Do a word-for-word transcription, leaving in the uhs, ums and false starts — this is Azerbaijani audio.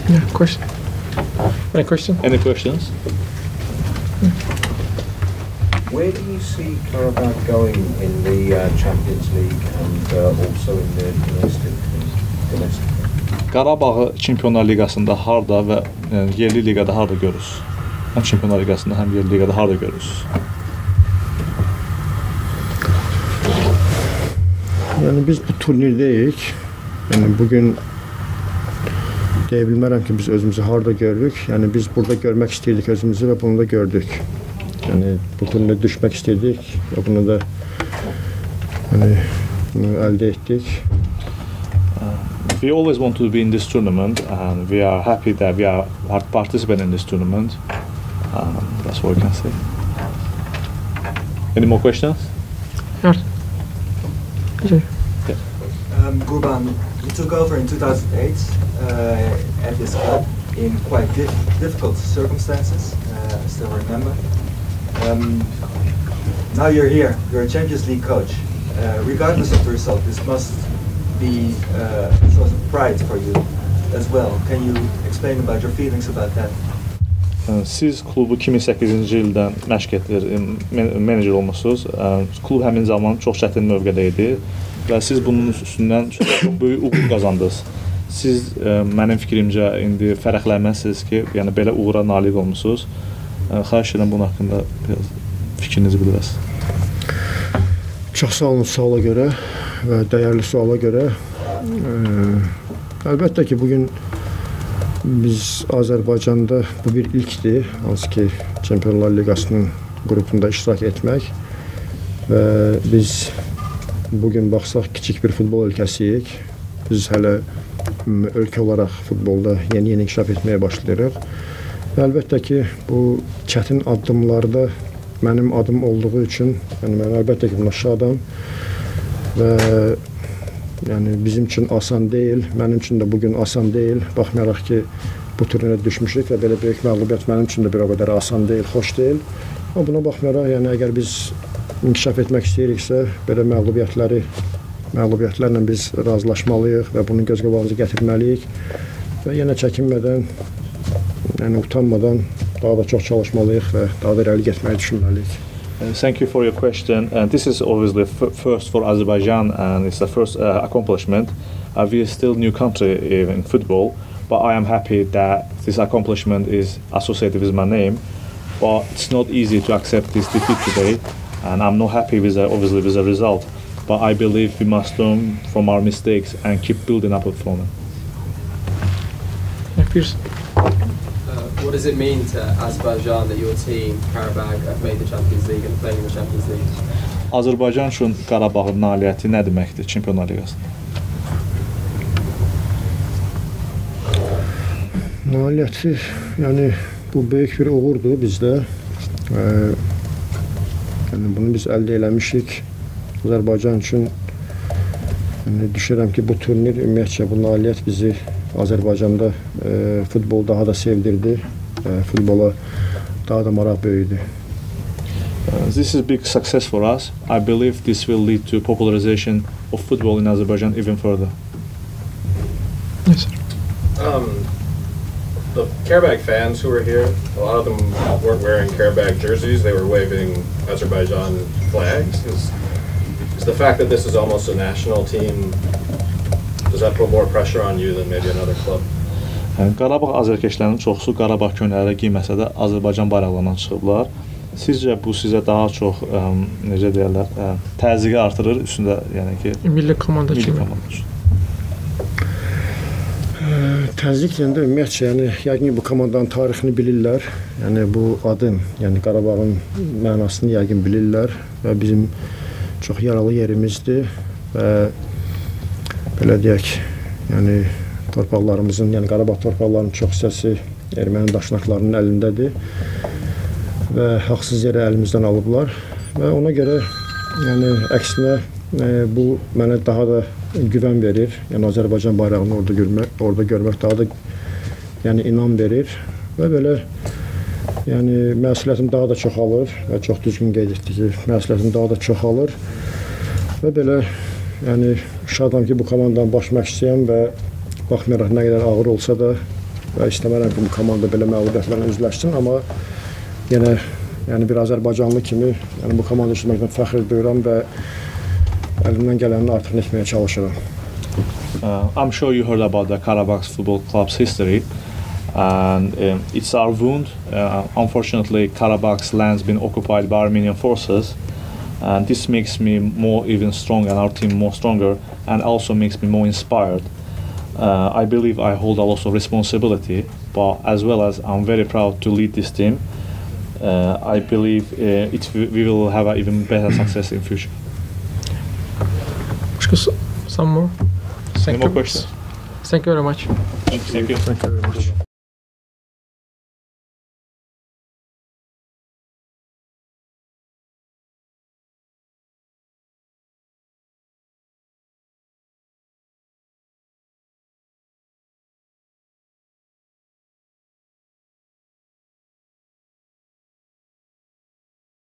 Yeah, question. Any question? Any questions? Where do you see Qarabag going in the uh, Champions League and uh, also in the domestic? domestic? Qarabağı Çempionlar Liqasında harda və yəni, yerli liqada harda görürsünüz? Həm Çempionlar Liqasında, həm yerli liqada harda görürsünüz? Yəni biz bu turnirdəyik. Yəni bugün deyə bilmərəm ki, biz özümüzü harda görürük. Yəni biz burada görmək istəyirdik özümüzü və bunu da gördük. Yəni bu turnirə düşmək istəyirdik və bunu da yəni, bunu əldə etdik. We always want to be in this tournament and we are happy that we are participating in this tournament. Um, that's what we can say. Any more questions? Yes. Okay. Um, Gurban, you took over in two thousand eight uh, at this club in quite dif difficult circumstances, uh, I still remember. Um, now you're here, you're a Champions League coach. Uh, regardless of the result, this must be uh, a source of pride for you as well. Can you explain about your feelings about that? Siz klubu iki min səkkizinci ildən məşq edir, menecer olmusunuz. Klub həmin zaman çox çətin mövqedə idi və siz bunun üstündən çox böyük uğur qazandınız. Siz mənim fikrimcə indi fərəqlənməzsiniz ki, yəni belə uğura nail olmusunuz. Xahiş edirəm bunun haqqında biraz fikrinizi bildirəsiniz. Çox sağ olun suala görə və dəyərli suala görə. Əlbəttə ki, bugün biz Azərbaycanda bu bir ilkdir, hansı ki Çempionlar Liqasının qrupunda iştirak etmək və biz bugün baxsaq kiçik bir futbol ölkəsiyik. Biz hələ ölkə olaraq futbolda yeni-yeni inkişaf etməyə başlayırıq. Və əlbəttə ki, bu çətin addımlarda mənim adım olduğu üçün, yəni mən əlbəttə ki, buna şadam və yəni bizim üçün asan deyil, mənim üçün də bugün asan deyil. Baxmayaraq ki, bu turnirə düşmüşük və belə böyük məğlubiyyət mənim üçün də bir o qədər asan deyil, xoş deyil. Amma buna baxmayaraq, yəni əgər biz inkişaf etmək istəyiriksə, belə məğlubiyyətləri, məğlubiyyətlərlə biz razılaşmalıyıq və bunun göz qabağımıza gətirməliyik və yenə çəkinmədən, yəni utanmadan daha da çox çalışmalıyıq və daha da irəli getməyi düşünməliyik. Thank you for your question. And this is obviously first for Azerbaijan and it's the first uh, accomplishment. Uh, we are still new country in football, but I am happy that this accomplishment is associated with my name. But it's not easy to accept this defeat today, and I'm not happy with the, obviously with the result. But I believe we must learn from our mistakes and keep building up from it. What does it mean to Azerbaijan that your team, Qarabag, have made the Champions League and playing in the Champions League? Azərbaycan üçün Qarabağın nailiyyəti nə deməkdir Çempionlar Liqasında? Nailiyyəti, yəni bu böyük bir uğurdur bizdə. Ee, yəni bunu biz əldə eləmişik. Azərbaycan üçün yəni düşünürəm ki, bu turnir ümumiyyətcə bu nailiyyət bizi Azərbaycanda e, futbol daha da sevdirdi, e, futbola daha da maraq böyüdü. Uh, this is a big success for us. I believe this will lead to popularization of football in Azerbaijan even further. Yes, sir. Um, the Qarabag fans who were here, a lot of them weren't wearing Qarabag jerseys, they were waving Azerbaijan flags. Is, is the fact that this is almost a national team, does that put more pressure on you than maybe another club? Qarabağ azərkeşlərinin çoxusu Qarabağ köynəkləri giyməsə də Azərbaycan bayraqlarından çıxıblar. Sizcə bu sizə daha çox ə, necə deyirlər, ə, təzyiqi artırır üstündə, yəni ki, milli komanda kimi. Təzyiq deyəndə ümumiyyətcə, yəni yəqin bu komandanın tarixini bilirlər. Yəni bu adın, yəni Qarabağın mənasını yəqin bilirlər və bizim çox yaralı yerimizdir və belə deyək, yəni torpaqlarımızın, yəni Qarabağ torpaqlarının çox hissəsi erməni daşnaqlarının əlindədir və haqsız yerə əlimizdən alıblar və ona görə, yəni əksinə e, bu mənə daha da güvən verir. Yəni Azərbaycan bayrağını orada görmək, orada görmək daha da yəni inam verir və belə yəni məsuliyyətim daha da çoxalır və çox düzgün qeyd etdi ki, məsuliyyətim daha da çoxalır və belə yəni şadam ki, bu komandanın baş məşqçiyəm və baxmayaraq nə qədər ağır olsa da və istəmərəm ki, bu komanda belə məğlubiyyətlərlə üzləşsin, amma yenə yəni bir Azərbaycanlı kimi yəni bu komanda işləməkdən fəxr duyuram və əlimdən gələnin artıq etməyə çalışıram. Uh, I'm sure you heard about the Qarabag Football Club's history, and um, it's our wound. Uh, unfortunately, Qarabag's land's been occupied by Armenian forces, and this makes me more even strong and our team more stronger, and also makes me more inspired. Uh, I believe I hold a lot of responsibility, but as well as I'm very proud to lead this team. Uh, I believe uh, it we will have an even better success in future. Some more? Any more questions? Thank you very much. Thank you. Thank you very much.